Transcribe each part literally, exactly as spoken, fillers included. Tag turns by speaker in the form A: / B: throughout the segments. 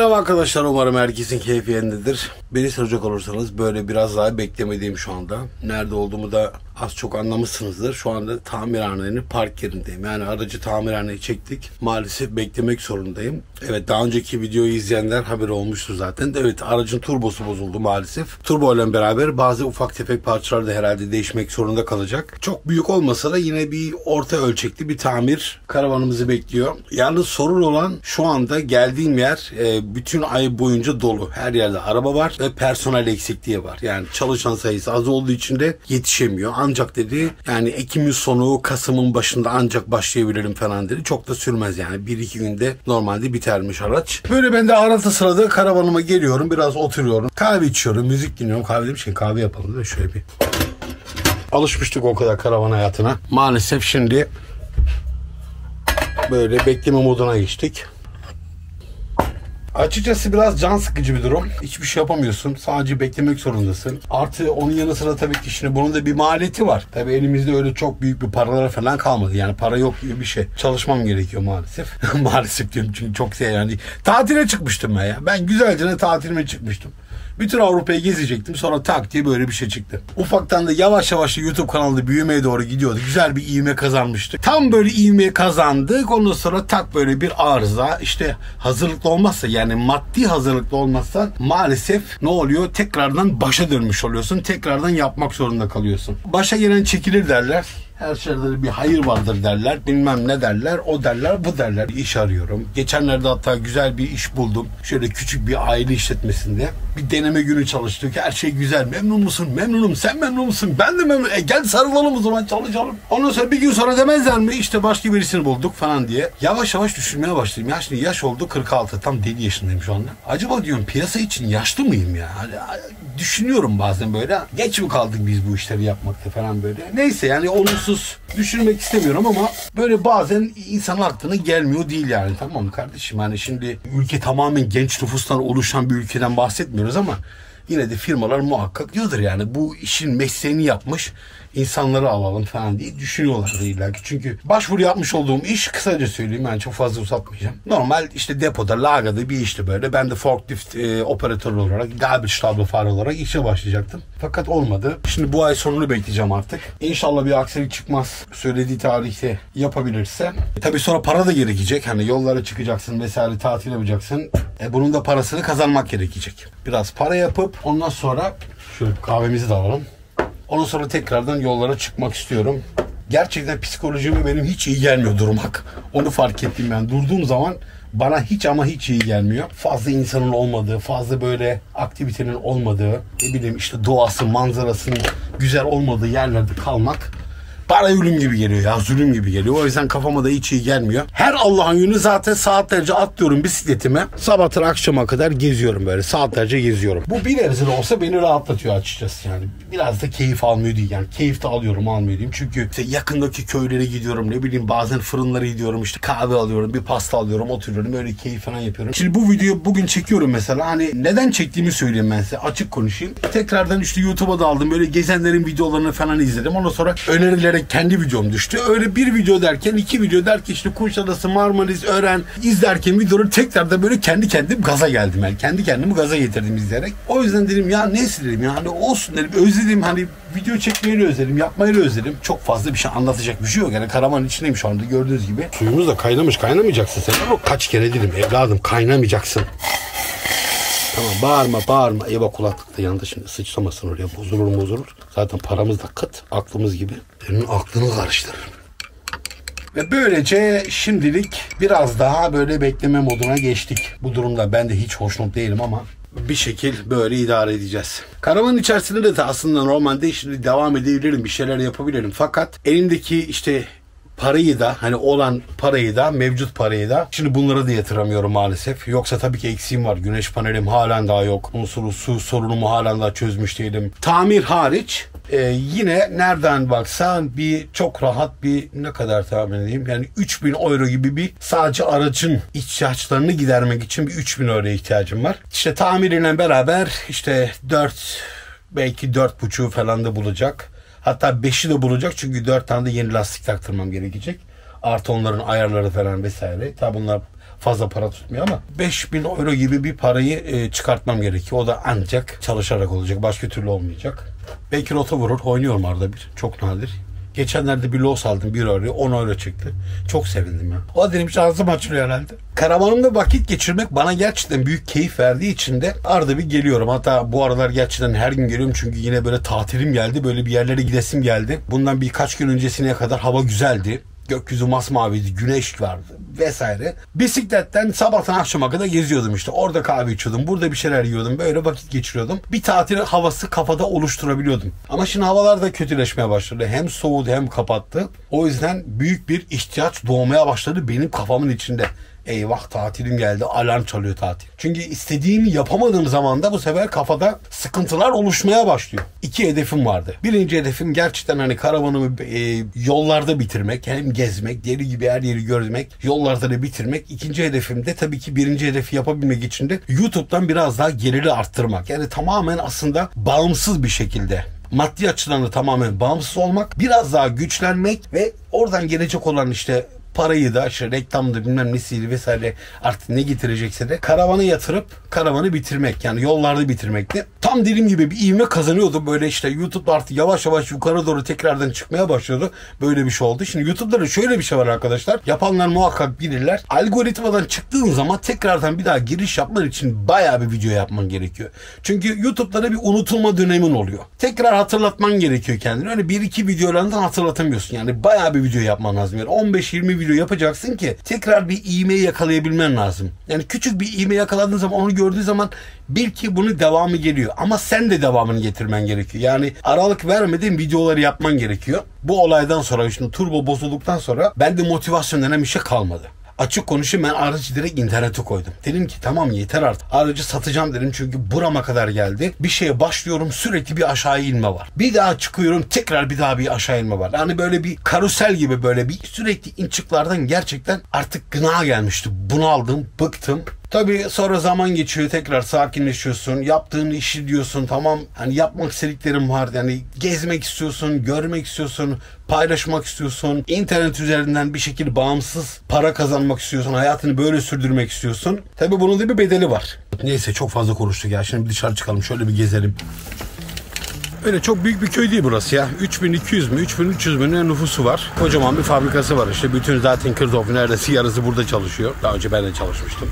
A: Merhaba arkadaşlar, umarım herkesin keyfi yerindedir. Beni soracak olursanız böyle biraz daha beklemediğim şu anda. Nerede olduğumu da az çok anlamışsınızdır. Şu anda tamirhanenin park yerindeyim. Yani aracı tamirhaneye çektik. Maalesef beklemek zorundayım. Evet, daha önceki videoyu izleyenler haberi olmuştu zaten. Evet, aracın turbosu bozuldu maalesef. Turbo ile beraber bazı ufak tefek parçalar da herhalde değişmek zorunda kalacak. Çok büyük olmasa da yine bir orta ölçekli bir tamir karavanımızı bekliyor. Yalnız sorun olan şu anda geldiğim yer e, bütün ay boyunca dolu. Her yerde araba var ve personel eksikliği var. Yani çalışan sayısı az olduğu için de yetişemiyor. Ancak dedi yani Ekim'in sonu Kasım'ın başında ancak başlayabilirim falan dedi. Çok da sürmez yani. Bir iki günde normalde bitermiş araç. Böyle ben de arada sırada karavanıma geliyorum. Biraz oturuyorum. Kahve içiyorum. Müzik dinliyorum. Kahve demişken kahve yapalım da şöyle bir. Alışmıştık o kadar karavan hayatına. Maalesef şimdi böyle bekleme moduna geçtik. Açıkçası biraz can sıkıcı bir durum. Hiçbir şey yapamıyorsun. Sadece beklemek zorundasın. Artı onun yanı sıra tabii ki şimdi bunun da bir maliyeti var. Tabii elimizde öyle çok büyük bir paralara falan kalmadı. Yani para yok gibi bir şey. Çalışmam gerekiyor maalesef. Maalesef diyorum çünkü çok şey yani. Tatile çıkmıştım ben ya. Ben güzelce tatilime çıkmıştım. Bütün Avrupa'yı gezecektim. Sonra tak diye böyle bir şey çıktı. Ufaktan da yavaş yavaş YouTube kanalında büyümeye doğru gidiyordu. Güzel bir ivme kazanmıştık. Tam böyle ivme kazandık. Ondan sonra tak böyle bir arıza. İşte hazırlıklı olmazsa yani maddi hazırlıklı olmazsa maalesef ne oluyor? Tekrardan başa dönmüş oluyorsun. Tekrardan yapmak zorunda kalıyorsun. Başa gelen çekilir derler. Her şeyde bir hayır vardır derler. Bilmem ne derler. O derler, bu derler. İş arıyorum. Geçenlerde hatta güzel bir iş buldum. Şöyle küçük bir aile işletmesinde. Bir deneme günü çalıştık. Her şey güzel. Memnun musun? Memnunum. Sen memnun musun? Ben de memnunum. E gel sarılalım o zaman, çalışalım. Ondan sonra bir gün sonra demezler mi? İşte başka birisini bulduk falan diye. Yavaş yavaş düşünmeye başladım. Ya şimdi yaş oldu kırk altı. Tam deli yaşındayım şu anda. Acaba diyorum piyasa için yaşlı mıyım ya? Hani, düşünüyorum bazen böyle. Geç mi kaldık biz bu işleri yapmakta falan böyle. Neyse yani olumsuz düşünmek istemiyorum ama böyle bazen insan aklına gelmiyor değil yani, tamam mı kardeşim? Hani şimdi ülke tamamen genç nüfustan oluşan bir ülkeden bahsetmiyoruz ama yine de firmalar muhakkak diyordur yani bu işin mesleğini yapmış insanları alalım falan diye düşünüyorlar illa ki. Çünkü başvuru yapmış olduğum iş, kısaca söyleyeyim yani çok fazla uzatmayacağım. Normal işte depoda, lagada bir işti böyle. Ben de forklift e, operatörü olarak, garbage tablo fare olarak işe başlayacaktım. Fakat olmadı. Şimdi bu ay sonunu bekleyeceğim artık. İnşallah bir aksilik çıkmaz. Söylediği tarihte yapabilirse. E, tabii sonra para da gerekecek. Hani yollara çıkacaksın vesaire, tatil yapacaksın. E, bunun da parasını kazanmak gerekecek. Biraz para yapıp ondan sonra şöyle kahvemizi de alalım. Ondan sonra tekrardan yollara çıkmak istiyorum. Gerçekten psikolojime benim hiç iyi gelmiyor durmak. Onu fark ettim ben. Durduğum zaman bana hiç ama hiç iyi gelmiyor. Fazla insanın olmadığı, fazla böyle aktivitenin olmadığı, ne bileyim işte doğası, manzarasının güzel olmadığı yerlerde kalmak bana ölüm gibi geliyor ya, zulüm gibi geliyor. O yüzden kafama da hiç iyi gelmiyor. Her Allah'ın günü zaten saatlerce atlıyorum bisikletime. Sabahtan akşama kadar geziyorum böyle. Saatlerce geziyorum. Bu bir nebze de olsa beni rahatlatıyor açıkçası yani. Biraz da keyif almıyor değil yani. Keyif de alıyorum, almıyor diyeyim. Çünkü işte yakındaki köylere gidiyorum, ne bileyim bazen fırınlara gidiyorum, işte kahve alıyorum, bir pasta alıyorum, oturuyorum, öyle keyif falan yapıyorum. Şimdi bu videoyu bugün çekiyorum mesela. Hani neden çektiğimi söyleyeyim ben size. Açık konuşayım. Tekrardan işte YouTube'a da aldım. Böyle gezenlerin videolarını falan izledim. Ondan sonra önerilerek kendi videom düştü. Öyle bir video derken, iki video derken işte Kuşadası, Marmaris, Ören izlerken videoları tekrardan böyle kendi kendim gaza geldim. Yani kendi kendimi gaza getirdim izleyerek. O yüzden dedim ya neyse dedim ya hani olsun dedim. Özledim, hani video çekmeyi de özledim, yapmayı da özledim. Çok fazla bir şey anlatacak bir şey yok. Yani karavanın içindeyim şu anda gördüğünüz gibi. Suyumuz da kaynamış. Kaynamayacaksın sen. Ama kaç kere dedim evladım, kaynamayacaksın. Tamam, bağırma bağırma. Eva kulaklık da yanında şimdi sıçramasın oraya. Bozulur bozulur. Zaten paramız da kıt. Aklımız gibi. Senin aklını karıştırırım. Ve böylece şimdilik biraz daha böyle bekleme moduna geçtik. Bu durumda ben de hiç hoşnut değilim ama bir şekil böyle idare edeceğiz. Karavanın içerisinde de aslında normalde şimdi devam edebilirim. Bir şeyler yapabilirim. Fakat elimdeki işte parayı da, hani olan parayı da, mevcut parayı da şimdi bunlara da yatıramıyorum maalesef. Yoksa tabii ki eksiğim var. Güneş panelim halen daha yok. Unsuru su sorunumu halen daha çözmüş değilim. Tamir hariç e, yine nereden baksan bir çok rahat bir ne kadar tahmin edeyim. Yani üç bin euro gibi bir sadece aracın ihtiyaçlarını gidermek için bir üç bin euro ihtiyacım var. İşte tamiriyle beraber işte dört belki dört buçuğu falan da bulacak. Hatta beşi de bulacak çünkü dört tane de yeni lastik taktırmam gerekecek. Artı onların ayarları falan vesaire. Tabi bunlar fazla para tutmuyor ama beş bin euro gibi bir parayı e, çıkartmam gerekiyor. O da ancak çalışarak olacak. Başka türlü olmayacak. Belki rota vurur. Oynuyorum arada bir. Çok nadir. Geçenlerde bir los aldım. bir euro, on euro çıktı. Çok sevindim ya. O dedim şansım açılıyor herhalde. Karavanımda vakit geçirmek bana gerçekten büyük keyif verdiği için de arada bir geliyorum. Hatta bu aralar gerçekten her gün geliyorum. Çünkü yine böyle tatilim geldi. Böyle bir yerlere gidesim geldi. Bundan birkaç gün öncesine kadar hava güzeldi. Gökyüzü masmaviydi, güneş vardı vesaire. Bisikletten sabahtan akşama kadar geziyordum işte. Orada kahve içiyordum, burada bir şeyler yiyordum. Böyle vakit geçiriyordum. Bir tatil havası kafada oluşturabiliyordum. Ama şimdi havalar da kötüleşmeye başladı. Hem soğudu hem kapattı. O yüzden büyük bir ihtiyaç doğmaya başladı benim kafamın içinde. Eyvah tatilim geldi, alarm çalıyor tatil. Çünkü istediğimi yapamadığım zaman da bu sefer kafada sıkıntılar oluşmaya başlıyor. İki hedefim vardı. Birinci hedefim gerçekten hani karavanımı e, yollarda bitirmek. Hem gezmek, deli gibi her yeri görmek, yollarda da bitirmek. İkinci hedefim de tabii ki birinci hedefi yapabilmek için de YouTube'dan biraz daha geliri arttırmak. Yani tamamen aslında bağımsız bir şekilde. Maddi açıdan da tamamen bağımsız olmak, biraz daha güçlenmek ve oradan gelecek olan işte parayı da işte reklamda bilmem nesiydi vesaire artık ne getirecekse de karavanı yatırıp karavanı bitirmek, yani yollarda bitirmekti. Tam dediğim gibi bir ivme kazanıyordu. Böyle işte YouTube'da artık yavaş yavaş yukarı doğru tekrardan çıkmaya başladı. Böyle bir şey oldu. Şimdi YouTube'da da şöyle bir şey var arkadaşlar. Yapanlar muhakkak bilirler. Algoritmadan çıktığın zaman tekrardan bir daha giriş yapman için bayağı bir video yapman gerekiyor. Çünkü YouTube'da da bir unutulma dönemin oluyor. Tekrar hatırlatman gerekiyor kendini. Öyle bir iki videolarından hatırlatamıyorsun. Yani bayağı bir video yapman lazım. Yani on beş yirmi video yapacaksın ki tekrar bir ivmeyi yakalayabilmen lazım. Yani küçük bir ivme yakaladığın zaman, onu gördüğü zaman bil ki bunun devamı geliyor. Ama sen de devamını getirmen gerekiyor. Yani aralık vermeden videoları yapman gerekiyor. Bu olaydan sonra, şimdi turbo bozulduktan sonra bende motivasyon denen bir şey kalmadı. Açık konuşayım, ben aracı direkt internete koydum. Dedim ki tamam yeter artık. Aracı satacağım dedim çünkü burama kadar geldi. Bir şeye başlıyorum, sürekli bir aşağı inme var. Bir daha çıkıyorum, tekrar bir daha bir aşağı inme var. Yani böyle bir karusel gibi, böyle bir sürekli inçiklerden gerçekten artık gına gelmişti. Bunaldım, bıktım. Tabii sonra zaman geçiyor, tekrar sakinleşiyorsun. Yaptığın işi diyorsun tamam, hani yapmak istediklerim var. Yani gezmek istiyorsun, görmek istiyorsun, paylaşmak istiyorsun. İnternet üzerinden bir şekilde bağımsız para kazanmak istiyorsun. Hayatını böyle sürdürmek istiyorsun. Tabii bunun da bir bedeli var. Neyse çok fazla konuştuk ya. Şimdi bir dışarı çıkalım, şöyle bir gezelim. Öyle çok büyük bir köy değil burası ya. üç bin iki yüz mü, üç bin üç yüz mü ne nüfusu var. Kocaman bir fabrikası var işte. Bütün zaten Kırdov neredeyse yarısı burada çalışıyor. Daha önce ben de çalışmıştım.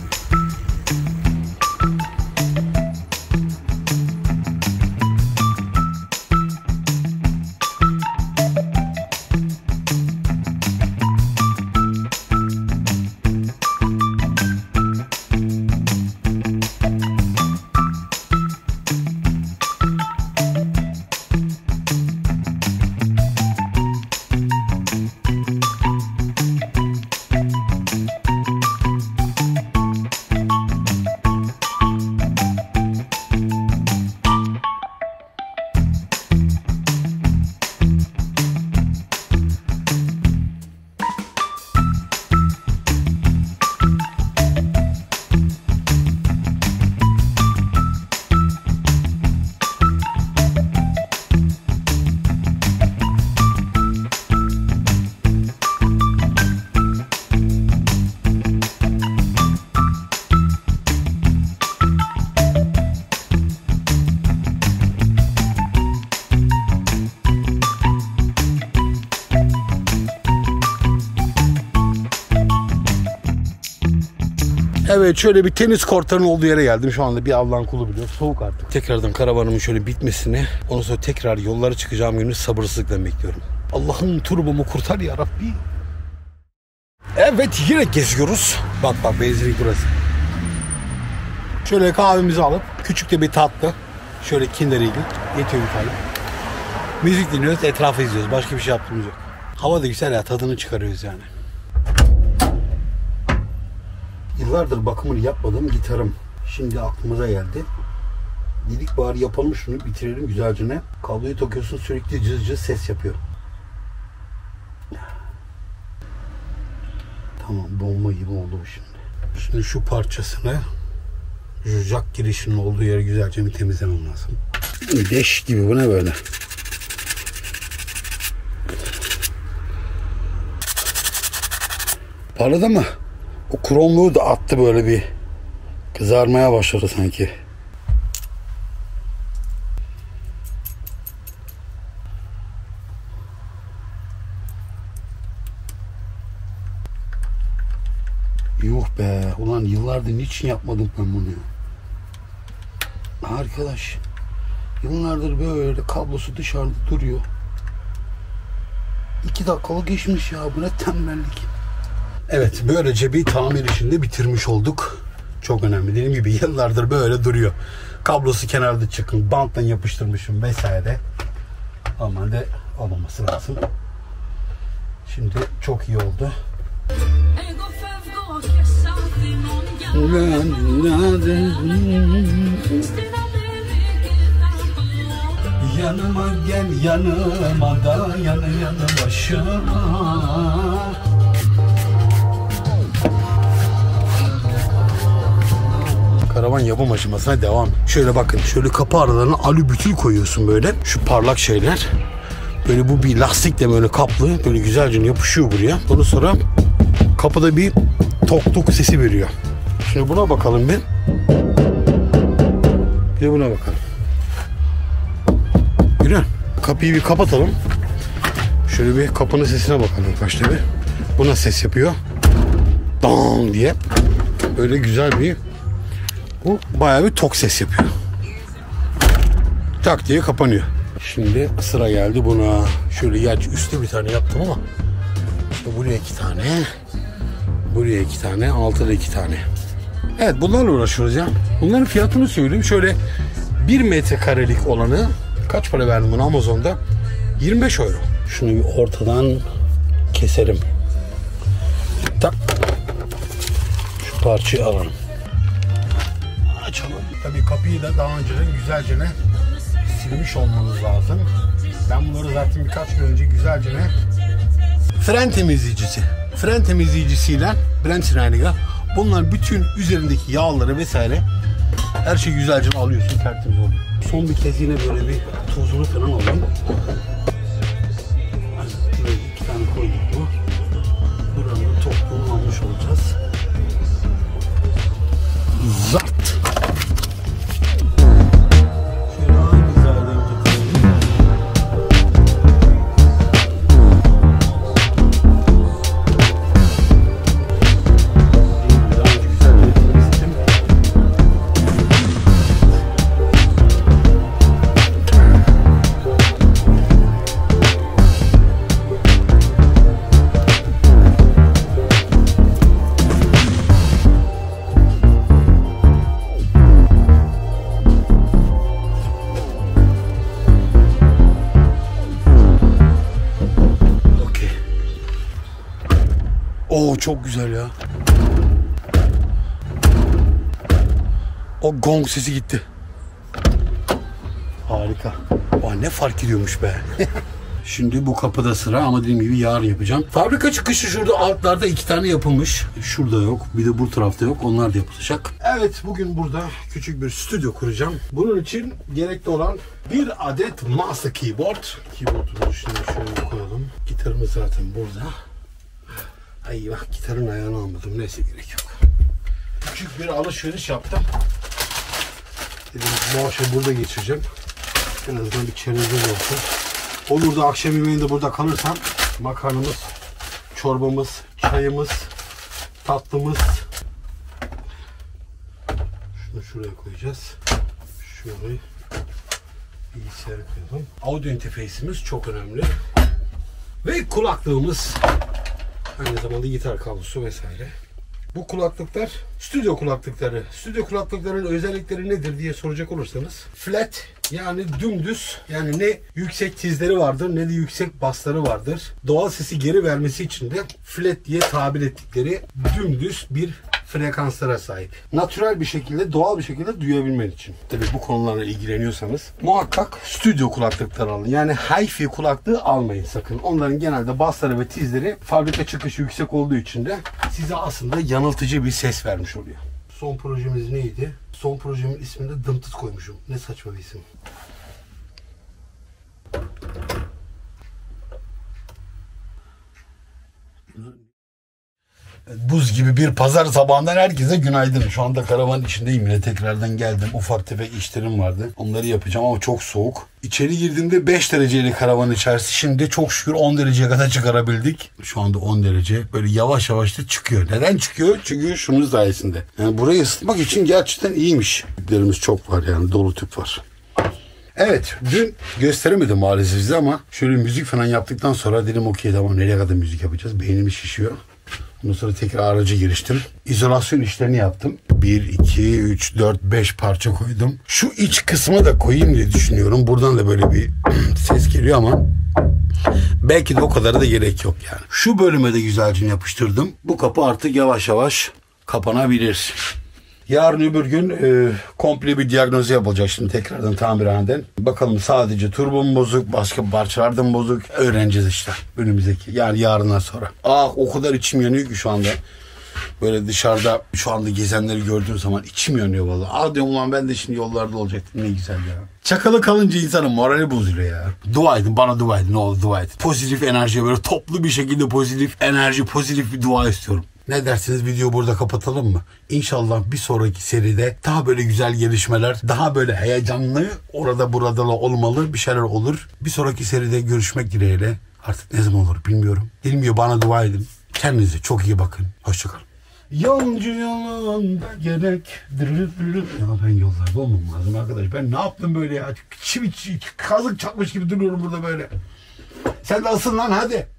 A: Evet, şöyle bir tenis kortlarının olduğu yere geldim. Şu anda bir Allah'ın kulu biliyor. Soğuk artık. Tekrardan karavanımın şöyle bitmesini, ondan sonra tekrar yollara çıkacağım günü sabırsızlıkla bekliyorum. Allah'ım turbomu kurtar ya Rabbi. Evet, yine geziyoruz. Bak bak, benzinlik burası. Şöyle kahvemizi alıp küçük de bir tatlı. Şöyle Kinder Egg yetiyor bir tane. Müzik dinliyoruz, etrafı izliyoruz. Başka bir şey yaptığımız yok. Hava da güzel ya, tadını çıkarıyoruz yani. Yıllardır bakımını yapmadığım gitarım şimdi aklımıza geldi. Dedik bari yapalım şunu, bitirelim güzelce ne. Kabloyu takıyorsun, sürekli cız cız ses yapıyor. Tamam, bomba gibi oldu bu şimdi. Şimdi şu parçasını, şu jack girişinin olduğu yeri güzelce bir temizlemem lazım. Leş gibi, bu ne böyle? Parladı mı? O kromluğu da attı, böyle bir kızarmaya başladı sanki. Yuh be, ulan yıllardır niçin yapmadım ben bunu ya? Arkadaş, yıllardır böyle kablosu dışarıda duruyor. İki dakikalık geçmiş ya, bu ne tembellik. Evet, böylece bir tamir işini bitirmiş olduk. Çok önemli, dediğim gibi yıllardır böyle duruyor. Kablosu kenarda çıkın, bantla yapıştırmışım vesaire. Normalde olmaması lazım. Şimdi çok iyi oldu. Yanıma gel, yanıma da, yanı yanı başıma. Karavan yapım aşamasına devam. Şöyle bakın, şöyle kapı aralarına alübütül koyuyorsun böyle. Şu parlak şeyler. Böyle bu bir lastikle böyle kaplı. Böyle güzelce yapışıyor buraya. Ondan sonra kapıda bir tok tok sesi veriyor. Şimdi buna bakalım bir. Bir de buna bakalım. Güzel. Kapıyı bir kapatalım. Şöyle bir kapının sesine bakalım başta bir. Buna ses yapıyor. Dang diye. Böyle güzel bir, bu bayağı bir tok ses yapıyor. Tak diye kapanıyor. Şimdi sıra geldi buna. Şöyle gerçi üstte bir tane yaptım ama işte buraya iki tane, buraya iki tane, altta da iki tane. Evet, bunlarla uğraşıyoruz ya. Bunların fiyatını söyleyeyim. Şöyle bir metrekarelik olanı kaç para verdim bunu Amazon'da? yirmi beş euro. Şunu bir ortadan keselim. Tak. Şu parçayı alalım. Açalım. Tabii kapıyı da daha önceden güzelce ne silmiş olmanız lazım. Ben bunları zaten birkaç gün önce güzelce ne fren temizleyicisi. Fren temizleyicisiyle Bremsreiniger. Bunlar bütün üzerindeki yağları vesaire her şeyi güzelce alıyorsun, tertemiz oluyor. Son bir kez yine böyle bir tozunu falan alayım. Böyle iki tane koyduk bu. Buranın topluğunu almış olacağız. Zart. Oo, çok güzel ya. O gong sesi gitti. Harika. Aa, ne fark ediyormuş be. Şimdi bu kapıda sıra ama dediğim gibi yarın yapacağım. Fabrika çıkışı şurada altlarda iki tane yapılmış. Şurada yok. Bir de bu tarafta yok. Onlar da yapılacak. Evet, bugün burada küçük bir stüdyo kuracağım. Bunun için gerekli olan bir adet master keyboard. Keyboard'un üstüne şöyle koyalım. Gitarımız zaten burada. Ay bak, gitarın ayağını almadım. Neyse, gerek yok. Küçük bir alışveriş yaptım. Dedim bu akşam burada geçireceğim. En azından bir çerezler olsun. Olur da akşam yemeğinde burada kalırsam makarnamız, çorbamız, çayımız, tatlımız. Şunu şuraya koyacağız. Şurayı bilgisayara koyalım. Audio interface'imiz çok önemli. Ve kulaklığımız. Aynı zamanda gitar kablosu vesaire. Bu kulaklıklar stüdyo kulaklıkları. Stüdyo kulaklıkların özellikleri nedir diye soracak olursanız, flat, yani dümdüz, yani ne yüksek tizleri vardır ne de yüksek basları vardır. Doğal sesi geri vermesi için de flat diye tabir ettikleri dümdüz bir frekanslara sahip. Natürel bir şekilde, doğal bir şekilde duyabilmen için. Tabii bu konularla ilgileniyorsanız muhakkak stüdyo kulaklıkları alın. Yani hi-fi kulaklığı almayın sakın. Onların genelde basları ve tizleri fabrika çıkışı yüksek olduğu için de size aslında yanıltıcı bir ses vermiş oluyor. Son projemiz neydi? Son projemin ismini de dımtıt koymuşum. Ne saçma bir isim. Buz gibi bir pazar sabahından herkese günaydın. Şu anda karavanın içindeyim, yine tekrardan geldim. Ufak tefek işlerim vardı. Onları yapacağım ama çok soğuk. İçeri girdiğimde beş dereceli karavan içerisi. Şimdi çok şükür on dereceye kadar çıkarabildik. Şu anda on derece. Böyle yavaş yavaş da çıkıyor. Neden çıkıyor? Çünkü şunun sayesinde. Yani burayı ısıtmak için gerçekten iyiymiş. Tüplerimiz çok var yani, dolu tüp var. Evet, dün gösteremedim maalesef size ama şöyle müzik falan yaptıktan sonra dedim okey tamam, nereye kadar müzik yapacağız? Beynimiz şişiyor. Ondan sonra tekrar araca giriştim. İzolasyon işlerini yaptım. bir, iki, üç, dört, beş parça koydum. Şu iç kısma da koyayım diye düşünüyorum. Buradan da böyle bir ses geliyor ama belki de o kadar da gerek yok yani. Şu bölüme de güzelce yapıştırdım. Bu kapı artık yavaş yavaş kapanabilir. Yarın öbür gün e, komple bir diagnozu yapılacak şimdi tekrardan tamirhaneden. Bakalım sadece turbo mu bozuk, başka parçalardan mı bozuk, öğreneceğiz işte önümüzdeki. Yani yarından sonra. Ah o kadar içim yanıyor ki şu anda. Böyle dışarıda şu anda gezenleri gördüğüm zaman içim yanıyor vallahi. Ah diyorum ulan ben de şimdi yollarda olacaktım, ne güzel ya. Çakalı kalınca insanın morali bozuluyor ya. Dua edin, bana dua edin, ne olur dua edin. Pozitif enerji, böyle toplu bir şekilde pozitif enerji, pozitif bir dua istiyorum. Ne dersiniz, videoyu burada kapatalım mı? İnşallah bir sonraki seride daha böyle güzel gelişmeler, daha böyle heyecanlı orada burada olmalı bir şeyler olur. Bir sonraki seride görüşmek dileğiyle. Artık ne zaman olur bilmiyorum. Bilmiyor, bana dua edin. Kendinize çok iyi bakın. Hoşçakalın. Yolcu yolunda gerek. Ya ben yollarda olmam lazım arkadaş. Ben ne yaptım böyle ya? Çivi, çivi, kazık çakmış gibi duruyorum burada böyle. Sen de asıl lan hadi.